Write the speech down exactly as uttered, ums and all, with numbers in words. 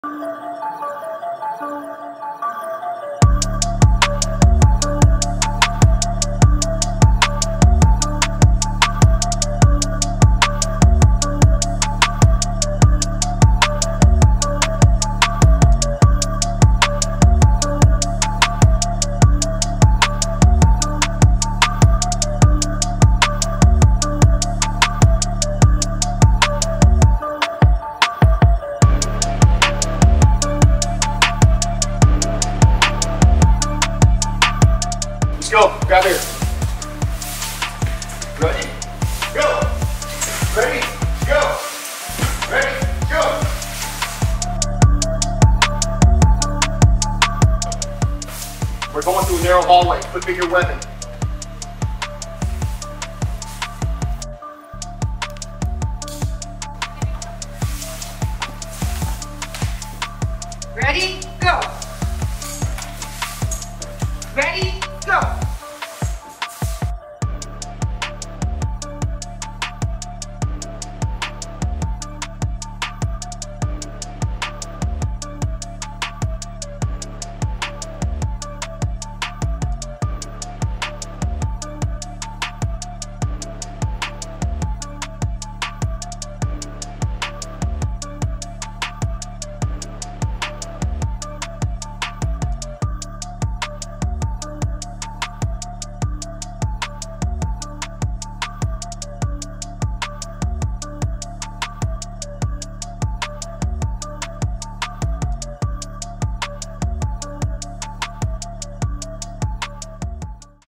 Go, grab here. Ready, go. Ready, go. Ready, go. We're going through a narrow hallway. Put in your weapon. Ready, go. Ready, go.